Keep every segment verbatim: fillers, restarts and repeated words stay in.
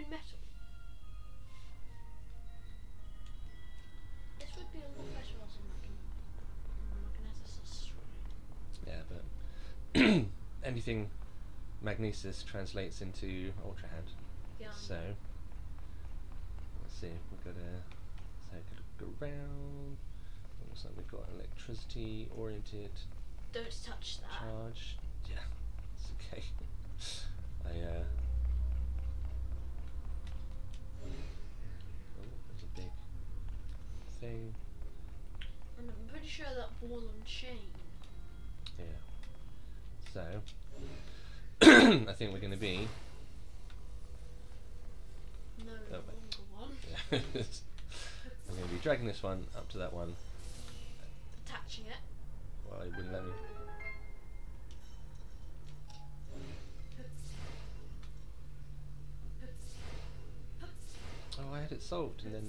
hidden metal. This would be a lot better as a magneticist. Yeah, but anything magnesis translates into ultra hand. Yeah. So let's see, we've got a so go around. Looks like we've got electricity oriented. Don't touch that. Charge. Yeah, it's okay. I uh oh, there's a big thing. And I'm pretty sure that ball and chain. Yeah. So I think we're gonna be No, Oh, the longer one. yeah. I'm gonna be dragging this one up to that one. Attaching it. Well, it wouldn't let me. Oh, I had it solved and then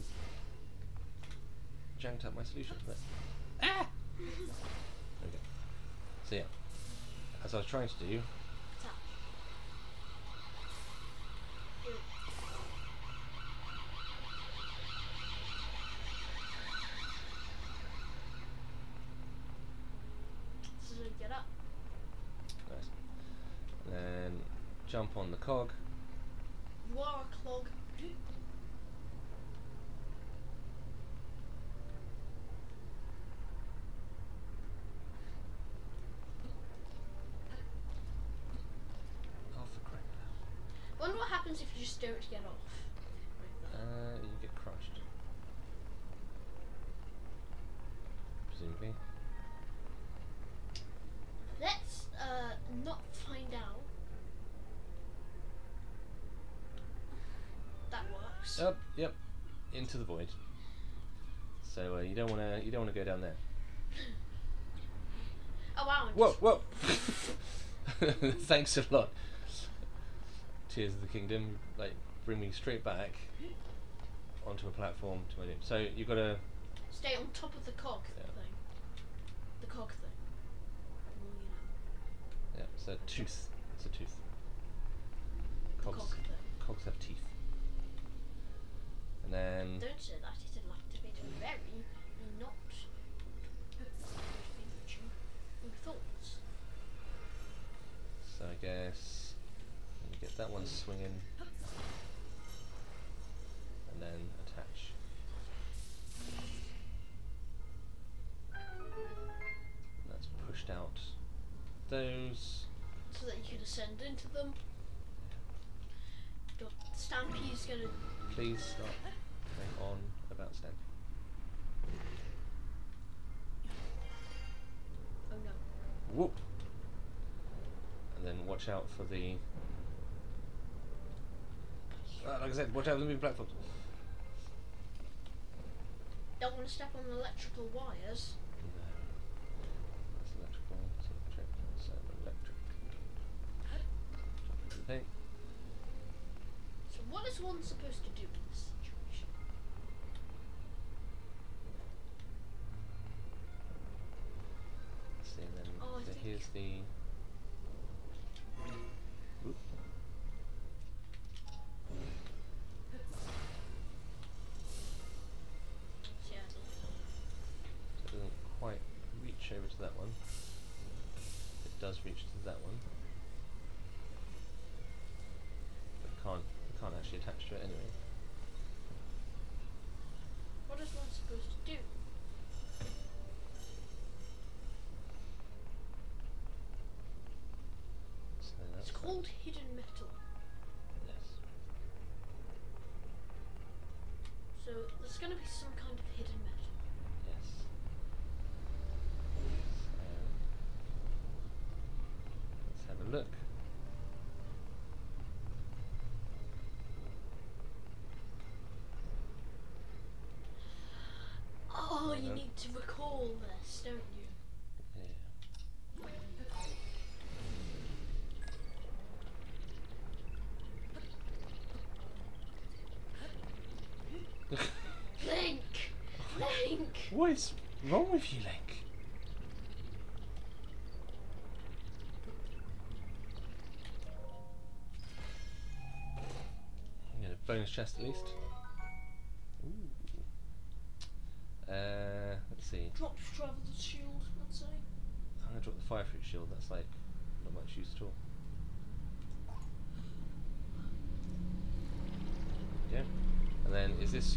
janked up my solution. But ah! Okay. So yeah, as I was trying to do. Attach. So get up. Nice. And then jump on the cog. You are a clog. Oh, for crying out loud. Wonder what happens if you just don't get off. Uh, you get crushed. Presumably. Let's uh not find out. That works. Up, yep, into the void. So uh, you don't want to, you don't want to go down there. Oh wow. and Whoa, just- whoa! Thanks a lot. Tears of the Kingdom, like bring me straight back onto a platform to my doom. So you've got to. Stay on top of the cog Yeah. thing. The cog thing. Well, you know. Yeah, it's a tooth. It's a tooth. The Cogs, cog thing. cogs have teeth. And then. Don't say that, it'd like to be very not good thoughts. So I guess you get that one swinging, and then attach. And that's pushed out those. So that you can ascend into them. Your Stampy's gonna Please stop going on about stamping. oh no. Whoop! And then watch out for the. Uh, like I said, watch out for the moving platforms. Don't want to step on the electrical wires. No. That's electrical. So check. So electric. Okay. So what is one supposed to do in this situation? Let's see, and then Oh, I so think- here's the. Oop. See, I So don't- it doesn't quite reach over to that one. It does reach to that one. But it can't, it can't actually attach to it anyway. What is one supposed to do? So that's It's called hidden metal. Yes. So there's gonna be some kind of hidden metal. Yes. So let's have a look. Oh, you Mhm. need to recall this, don't you? Yeah. Link! Link! What is wrong with you, Link? I'm gonna bonus chest at least. Ooh. Uh, let's see. Drop Traveler's Shield, I'd say. I'm gonna drop the fire fruit shield. That's like not much use at all. Okay. And then is this?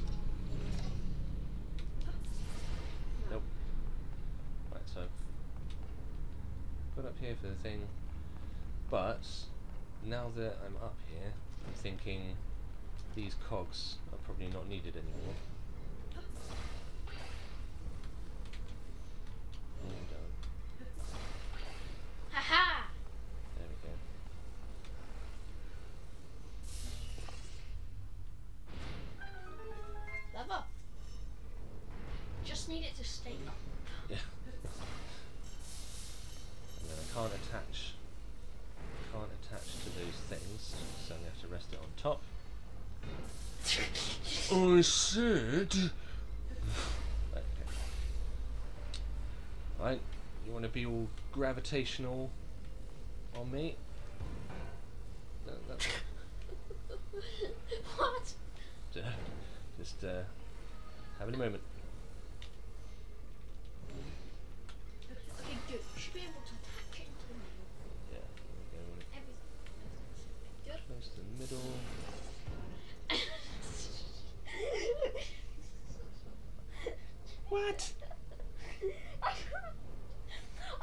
Nope. Right. So got up here for the thing, but now that I'm up here, I'm thinking these cogs are probably not needed anymore. Haha! There we go. Lever. Just need it to stay up. Yeah. And then I can't attach can't attach to those things, so I'm gonna have to rest it on top. I said Right, okay. Right, you wanna be all gravitational on me? That, that's What? uh, just uh, having a moment. Okay, good. You should be able to attach it into the middle. Yeah, there we go. Everything. Everything's good. Close to the middle. What? I, I,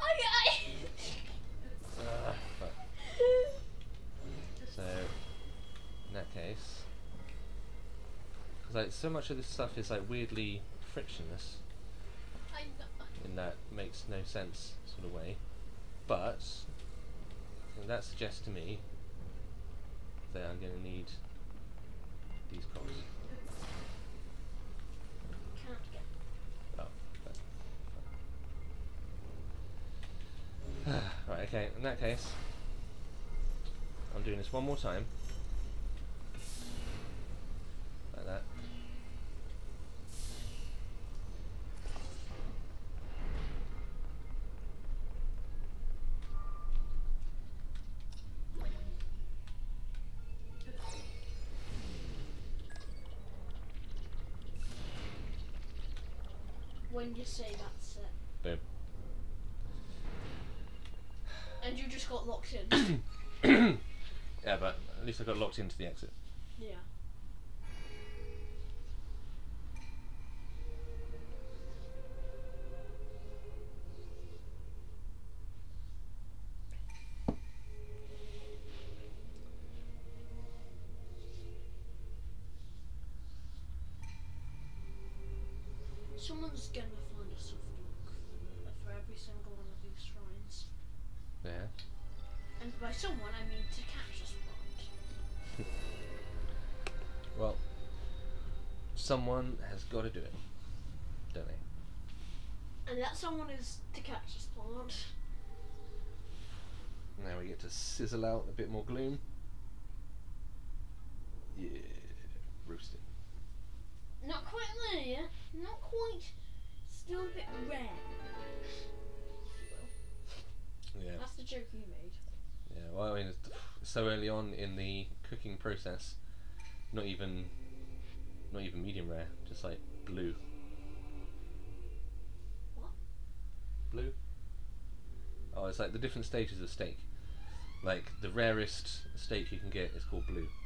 Uh, fuck. So, in that case, because like so much of this stuff is like weirdly frictionless, I know. in that makes no sense sort of way, but and that suggests to me that I'm going to need these cogs. Can't get. Oh, okay. Right, okay, in that case, I'm doing this one more time. Like that. When you say that's it. Boom. And you just got locked in. Yeah, but at least I got locked into the exit. Yeah. Someone's gonna find a soft lock for, for every single one of these shrines. Yeah. And by someone, I mean to catch a spot. Well, someone has got to do it, don't they? And that someone is to catch a spot. Now we get to sizzle out a bit more gloom. Yeah, roasted. Not quite there yet. Not quite. Still a bit rare. Yeah. That's the joke you made. Yeah. Well, I mean, it's so early on in the cooking process, not even, not even medium rare, just like blue. What? Blue. Oh, it's like the different stages of steak. Like the rarest steak you can get is called blue.